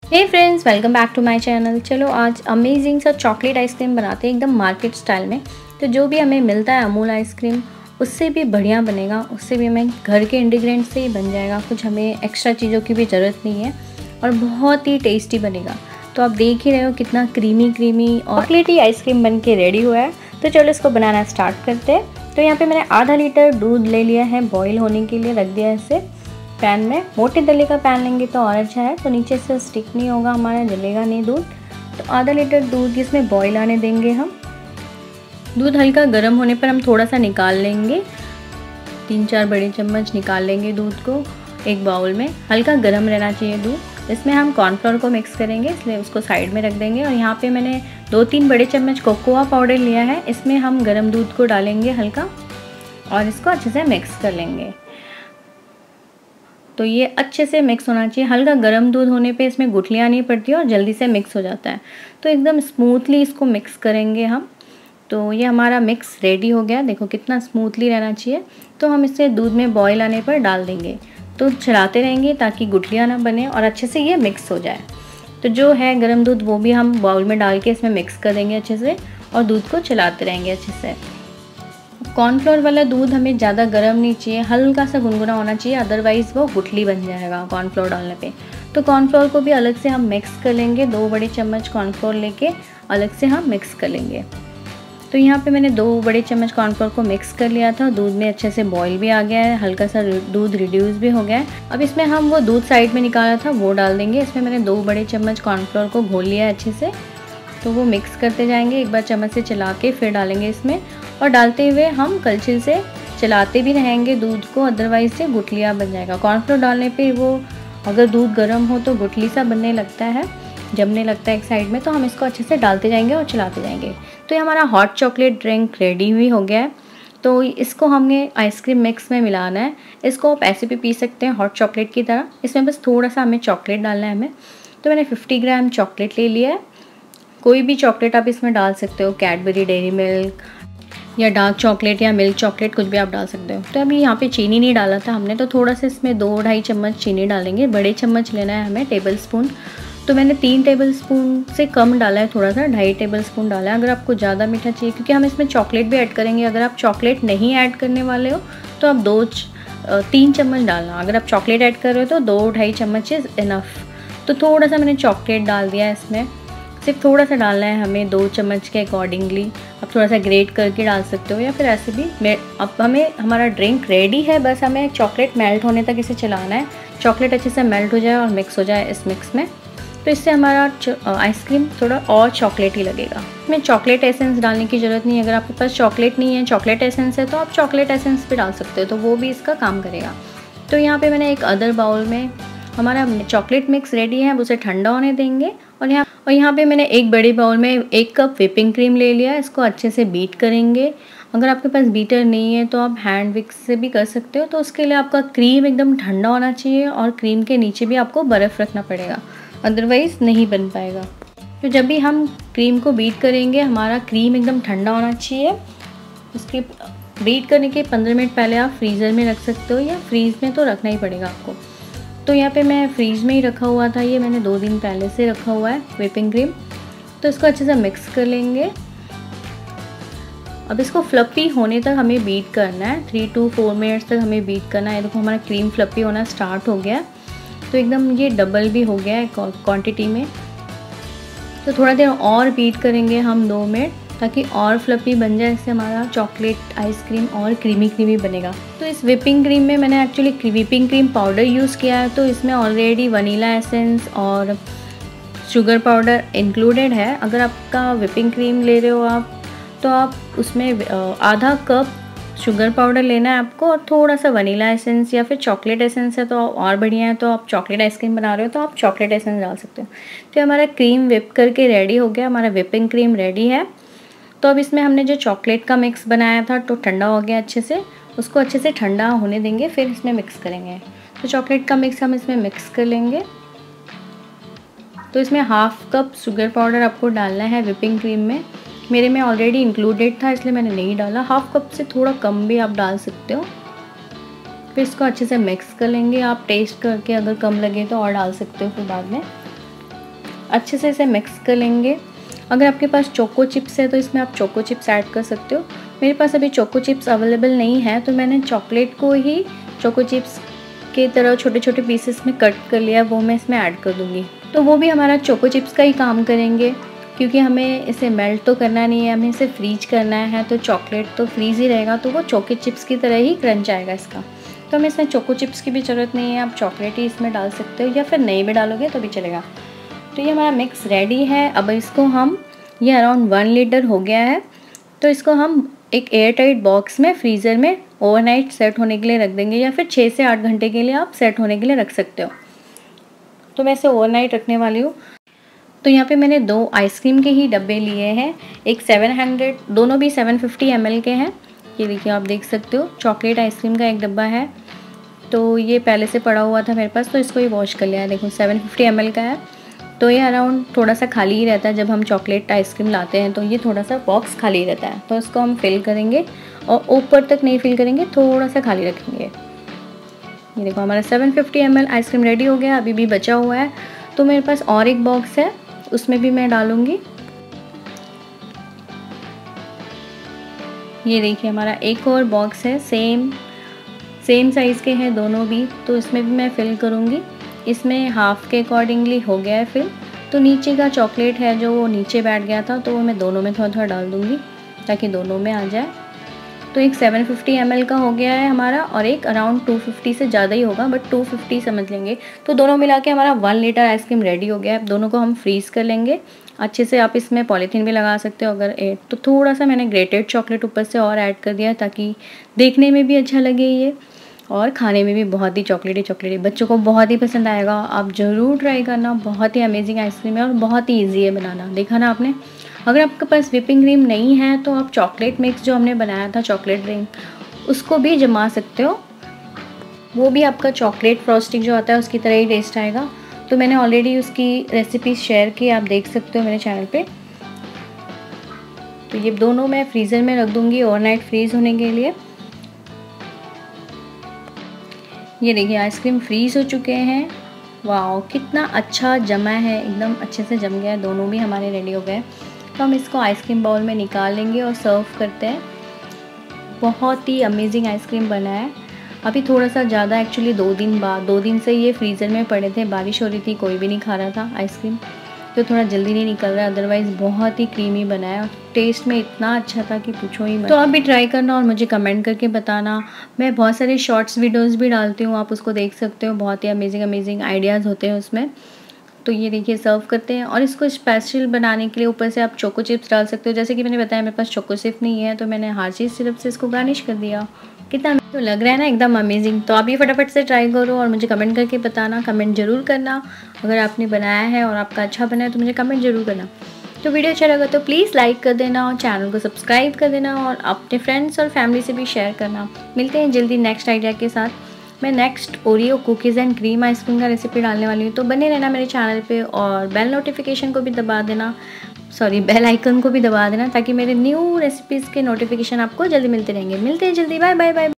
Hey friends, welcome back to my channel. चलो आज amazing सा चॉकलेट आइसक्रीम बनाते हैं एकदम मार्केट स्टाइल में। तो जो भी हमें मिलता है अमूल आइसक्रीम, उससे भी बढ़िया बनेगा, उससे भी हमें घर के इंग्रेडिएंट से ही बन जाएगा, कुछ हमें एक्स्ट्रा चीज़ों की भी ज़रूरत नहीं है और बहुत ही टेस्टी बनेगा। तो आप देख ही रहे हो कितना क्रीमी और चॉकलेटी आइसक्रीम बन के रेडी हुआ है। तो चलो इसको बनाना स्टार्ट करते हैं। तो यहाँ पर मैंने आधा लीटर दूध ले लिया है, बॉयल होने के लिए रख दिया है इसे पैन में। मोटे तले का पैन लेंगे तो और अच्छा है, तो नीचे से स्टिक नहीं होगा, हमारा जलेगा नहीं दूध। तो आधा लीटर दूध इसमें बॉईल आने देंगे हम। दूध हल्का गर्म होने पर हम थोड़ा सा निकाल लेंगे, 3-4 बड़े चम्मच निकाल लेंगे दूध को एक बाउल में। हल्का गर्म रहना चाहिए दूध। इसमें हम कॉर्नफ्लोर को मिक्स करेंगे, इसलिए उसको साइड में रख देंगे। और यहाँ पे मैंने 2-3 बड़े चम्मच कोकोआ पाउडर लिया है, इसमें हम गर्म दूध को डालेंगे हल्का और इसको अच्छे से मिक्स कर लेंगे। तो ये अच्छे से मिक्स होना चाहिए। हल्का गर्म दूध होने पे इसमें गुठलियाँ नहीं पड़ती और जल्दी से मिक्स हो जाता है। तो एकदम स्मूथली इसको मिक्स करेंगे हम। तो ये हमारा मिक्स रेडी हो गया, देखो कितना स्मूथली रहना चाहिए। तो हम इसे दूध में बॉईल आने पर डाल देंगे। तो चलाते रहेंगे ताकि गुठलियाँ ना बने और अच्छे से ये मिक्स हो जाए। तो जो है गर्म दूध वो भी हम बाउल में डाल के इसमें मिक्स कर देंगे अच्छे से और दूध को चलाते रहेंगे अच्छे से। कॉर्नफ्लोर वाला दूध हमें ज़्यादा गर्म नहीं चाहिए, हल्का सा गुनगुना होना चाहिए, अदरवाइज़ वो गुठली बन जाएगा कॉर्नफ्लोर डालने पे। तो कॉर्नफ्लोर को भी अलग से हम मिक्स कर लेंगे, 2 बड़े चम्मच कॉर्नफ्लोर लेके अलग से हम मिक्स कर लेंगे। तो यहाँ पे मैंने 2 बड़े चम्मच कॉर्नफ्लोर को मिक्स कर लिया था। दूध में अच्छे से बॉईल भी आ गया है, हल्का सा दूध रिड्यूस भी हो गया है। अब इसमें हम वो दूध साइड में निकाला था वो डाल देंगे। इसमें मैंने 2 बड़े चम्मच कॉर्नफ्लोर को घोल लिया है अच्छे से। तो वो मिक्स करते जाएंगे, एक बार चम्मच से चला के फिर डालेंगे इसमें। और डालते हुए हम कलछिल से चलाते भी रहेंगे दूध को, अदरवाइज से गुठलियाँ बन जाएगा। कॉर्नफ्लोर डालने पे वो अगर दूध गर्म हो तो गुठली सा बनने लगता है, जमने लगता है एक साइड में। तो हम इसको अच्छे से डालते जाएंगे और चलाते जाएंगे। तो ये हमारा हॉट चॉकलेट ड्रिंक रेडी हुई हो गया है। तो इसको हमने आइसक्रीम मिक्स में मिलाना है। इसको आप ऐसे भी पी सकते हैं हॉट चॉकलेट की तरह। इसमें बस थोड़ा सा हमें चॉकलेट डालना है हमें। तो मैंने 50 ग्राम चॉकलेट ले लिया है। कोई भी चॉकलेट आप इसमें डाल सकते हो, कैडबरी डेयरी मिल्क या डार्क चॉकलेट या मिल्क चॉकलेट, कुछ भी आप डाल सकते हो। तो अभी यहाँ पे चीनी नहीं डाला था हमने, तो थोड़ा सा इसमें 2-2.5 चम्मच चीनी डालेंगे। बड़े चम्मच लेना है हमें, टेबल स्पून। तो मैंने 3 टेबल स्पून से कम डाला है, थोड़ा सा 2.5 टेबल स्पून डाला है। अगर आपको ज़्यादा मीठा चाहिए, क्योंकि हम इसमें चॉकलेट भी ऐड करेंगे। अगर आप चॉकलेट नहीं ऐड करने वाले हो तो आप 3 चम्मच डालना। अगर आप चॉकलेट ऐड कर रहे हो तो 2-2.5 चम्मच इज़ इनफ। तो थोड़ा सा मैंने चॉकलेट डाल दिया है इसमें, सिर्फ थोड़ा सा डालना है हमें, 2 चम्मच के अकॉर्डिंगली। आप थोड़ा सा ग्रेट करके डाल सकते हो या फिर ऐसे भी। अब हमारा ड्रिंक रेडी है, बस हमें चॉकलेट मेल्ट होने तक इसे चलाना है। चॉकलेट अच्छे से मेल्ट हो जाए और मिक्स हो जाए इस मिक्स में, तो इससे हमारा आइसक्रीम थोड़ा और चॉकलेटी लगेगा। इसमें चॉकलेट एसेंस डालने की ज़रूरत नहीं है। अगर आपके पास चॉकलेट नहीं है, चॉकलेट एसेंस है, तो आप चॉकलेट एसेंस भी डाल सकते हो, तो वो भी इसका काम करेगा। तो यहाँ पर मैंने एक अदर बाउल में हमारा चॉकलेट मिक्स रेडी है, अब उसे ठंडा होने देंगे। और यहाँ पे मैंने एक बड़े बाउल में 1 कप व्हिपिंग क्रीम ले लिया है। इसको अच्छे से बीट करेंगे। अगर आपके पास बीटर नहीं है तो आप हैंड विक्स से भी कर सकते हो। तो उसके लिए आपका क्रीम एकदम ठंडा होना चाहिए और क्रीम के नीचे भी आपको बर्फ़ रखना पड़ेगा, अदरवाइज़ नहीं बन पाएगा। तो जब भी हम क्रीम को बीट करेंगे, हमारा क्रीम एकदम ठंडा होना चाहिए। उसके बीट करने के 15 मिनट पहले आप फ्रीज़र में रख सकते हो, या फ्रीज़ में तो रखना ही पड़ेगा आपको। तो यहाँ पे मैं फ्रीज में ही रखा हुआ था, ये मैंने 2 दिन पहले से रखा हुआ है व्हिपिंग क्रीम। तो इसको अच्छे से मिक्स कर लेंगे। अब इसको फ्लफ़ी होने तक हमें बीट करना है, 3 to 4 मिनट्स तक हमें बीट करना है। देखो हमारा क्रीम फ्लफ़ी होना स्टार्ट हो गया, तो एकदम ये डबल भी हो गया है क्वांटिटी में। तो थोड़ा देर और बीट करेंगे हम, 2 मिनट, ताकि और फ्लफ़ी बन जाए। इससे हमारा चॉकलेट आइसक्रीम और क्रीमी बनेगा। तो इस व्हिपिंग क्रीम में मैंने actually whipping cream powder use किया है, तो इसमें ऑलरेडी वनीला एसेंस और शुगर पाउडर इंक्लूडेड है। अगर आपका व्हिपिंग क्रीम ले रहे हो आप, तो आप उसमें आधा कप शुगर पाउडर लेना है आपको, और थोड़ा सा वनीला एसेंस या फिर चॉकलेट एसेंस है तो और बढ़िया है। तो आप चॉकलेट आइसक्रीम बना रहे हो तो आप चॉकलेट एसेंस डाल सकते हो। तो हमारा क्रीम व्हिप करके रेडी हो गया, हमारा व्हिपिंग क्रीम रेडी है। तो अब इसमें हमने जो चॉकलेट का मिक्स बनाया था तो ठंडा हो गया अच्छे से, उसको अच्छे से ठंडा होने देंगे, फिर इसमें मिक्स करेंगे। तो चॉकलेट का मिक्स हम इसमें मिक्स कर लेंगे। तो इसमें 1/2 कप शुगर पाउडर आपको डालना है व्हिपिंग क्रीम में। मेरे में ऑलरेडी इंक्लूडेड था इसलिए मैंने नहीं डाला, 1/2 कप से थोड़ा कम भी आप डाल सकते हो। फिर इसको अच्छे से मिक्स कर लेंगे। आप टेस्ट करके अगर कम लगे तो और डाल सकते हो फिर बाद में। अच्छे से इसे मिक्स कर लेंगे। अगर आपके पास चोको चिप्स है तो इसमें आप चोको चिप्स ऐड कर सकते हो। मेरे पास अभी चोको चिप्स अवेलेबल नहीं है, तो मैंने चॉकलेट को ही चोको चिप्स की तरह छोटे छोटे पीसेस में कट कर लिया, वो मैं इसमें ऐड कर दूँगी। तो वो भी हमारा चोको चिप्स का ही काम करेंगे, क्योंकि हमें इसे मेल्ट तो करना नहीं है, हमें इसे फ्रीज करना है। तो चॉकलेट तो फ्रीज़ ही रहेगा, तो वो चोको चिप्स की तरह ही क्रंच आएगा इसका। तो हमें इसमें चोको चिप्स की भी ज़रूरत नहीं है, आप चॉकलेट ही इसमें डाल सकते हो, या फिर नहीं भी डालोगे तो भी चलेगा। तो ये हमारा मिक्स रेडी है। अब इसको हम, ये अराउंड 1 लीटर हो गया है, तो इसको हम एक एयर टाइट बॉक्स में फ्रीज़र में ओवरनाइट सेट होने के लिए रख देंगे, या फिर 6 से 8 घंटे के लिए आप सेट होने के लिए रख सकते हो। तो मैं इसे ओवरनाइट रखने वाली हूँ। तो यहाँ पे मैंने 2 आइसक्रीम के ही डब्बे लिए हैं, एक 700, दोनों भी 750 ml के हैं। ये देखिए आप देख सकते हो, चॉकलेट आइसक्रीम का एक डब्बा है, तो ये पहले से पड़ा हुआ था मेरे पास, तो इसको ही वॉश कर लिया है। देखो 750 ml का है, तो ये अराउंड थोड़ा सा खाली ही रहता है। जब हम चॉकलेट आइसक्रीम लाते हैं तो ये थोड़ा सा बॉक्स खाली रहता है, तो इसको हम फिल करेंगे और ऊपर तक नहीं फिल करेंगे, थोड़ा सा खाली रखेंगे। ये देखो हमारा 750 ml आइसक्रीम रेडी हो गया, अभी भी बचा हुआ है। तो मेरे पास और एक बॉक्स है, उसमें भी मैं डालूँगी। ये देखिए हमारा एक और बॉक्स है, सेम साइज़ के हैं दोनों भी, तो इसमें भी मैं फिल करूँगी। इसमें हाफ़ के अकॉर्डिंगली हो गया है फिल। तो नीचे का चॉकलेट है जो वो नीचे बैठ गया था, तो वो मैं दोनों में थोड़ा थोड़ा डाल दूँगी ताकि दोनों में आ जाए। तो एक 750 ml का हो गया है हमारा, और एक अराउंड 250 से ज़्यादा ही होगा, बट 250 समझ लेंगे। तो दोनों मिला के हमारा 1 लीटर आइसक्रीम रेडी हो गया है। अब दोनों को हम फ्रीज़ कर लेंगे अच्छे से। आप इसमें पॉलीथीन भी लगा सकते हो अगर तो थोड़ा सा मैंने ग्रेटेड चॉकलेट ऊपर से और ऐड कर दिया, ताकि देखने में भी अच्छा लगे ये, और खाने में भी बहुत ही चॉकलेटी। बच्चों को बहुत ही पसंद आएगा, आप ज़रूर ट्राई करना। बहुत ही अमेजिंग आइसक्रीम है और बहुत ही ईजी है बनाना, देखा ना आपने। अगर आपके पास व्हिपिंग क्रीम नहीं है तो आप चॉकलेट मिक्स जो हमने बनाया था, चॉकलेट ड्रिंक, उसको भी जमा सकते हो। वो भी आपका चॉकलेट फ्रॉस्टिंग जो आता है उसकी तरह ही टेस्ट आएगा। तो मैंने ऑलरेडी उसकी रेसिपी शेयर की, आप देख सकते हो मेरे चैनल पे। तो ये दोनों मैं फ्रीज़र में रख दूँगी ओवरनाइट फ्रीज़ होने के लिए। ये देखिए आइसक्रीम फ्रीज़ हो चुके हैं। वाओ कितना अच्छा जमा है, एकदम अच्छे से जम गया है, दोनों भी हमारे रेडी हो गए। तो हम इसको आइसक्रीम बाउल में निकाल लेंगे और सर्व करते हैं। बहुत ही अमेजिंग आइसक्रीम बना है। अभी थोड़ा सा ज़्यादा एक्चुअली 2 दिन बाद, 2 दिन से ये फ्रीज़र में पड़े थे, बारिश हो रही थी, कोई भी नहीं खा रहा था आइसक्रीम, तो थोड़ा जल्दी नहीं निकल रहा है। अदरवाइज़ बहुत ही क्रीमी बना है और टेस्ट में इतना अच्छा था कि पूछो ही मत। तो आप भी ट्राई करना और मुझे कमेंट करके बताना। मैं बहुत सारे शॉर्ट्स वीडियोस भी डालती हूँ, आप उसको देख सकते हो। बहुत ही अमेजिंग आइडियाज़ होते हैं उसमें। तो ये देखिए सर्व करते हैं, और इसको स्पेशल बनाने के लिए ऊपर से आप चोको चिप्स डाल सकते हो। जैसे कि मैंने बताया मेरे पास चोको चिप नहीं है, तो मैंने हार्शीज़ सिरप से इसको गार्निश कर दिया। कितना तो लग रहा है ना, एकदम अमेजिंग। तो आप ये फटाफट से ट्राई करो और मुझे कमेंट करके बताना। कमेंट ज़रूर करना अगर आपने बनाया है और आपका अच्छा बना है, तो मुझे कमेंट ज़रूर करना। तो वीडियो अच्छा लगा तो प्लीज़ लाइक कर देना और चैनल को सब्सक्राइब कर देना, और अपने फ्रेंड्स और फैमिली से भी शेयर करना। मिलते हैं जल्दी नेक्स्ट आइडिया के साथ। मैं next Oreo cookies and cream ice cream का रेसिपी डालने वाली हूँ, तो बने रहना मेरे चैनल पे, और बेल नोटिफिकेशन को भी दबा देना, बेल आइकन को भी दबा देना, ताकि मेरे न्यू रेसिपीज़ के नोटिफिकेशन आपको जल्दी मिलते रहेंगे। मिलते हैं जल्दी, बाय बाय बाय।